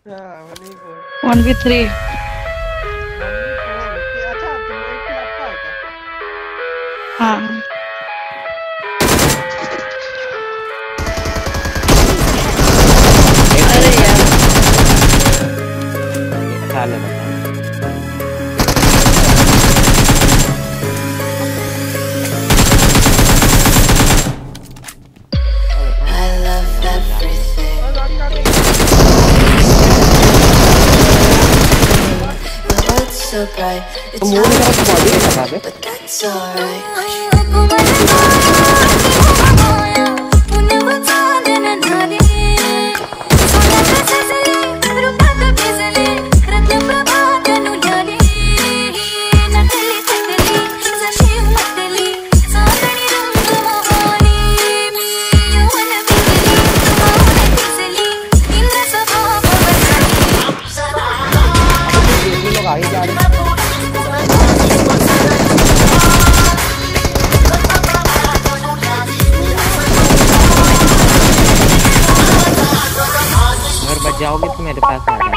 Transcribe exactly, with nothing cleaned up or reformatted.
हाँ वही बोल। One B three. अच्छा तुम एक किल आपका है क्या? हाँ अरे यार खा ले बता। So bright, it's मूड का बॉडी है बता दे। but that's alright. आगे जा रहे हैं। घर बच जाओगे तो मेरे पास आ जाना।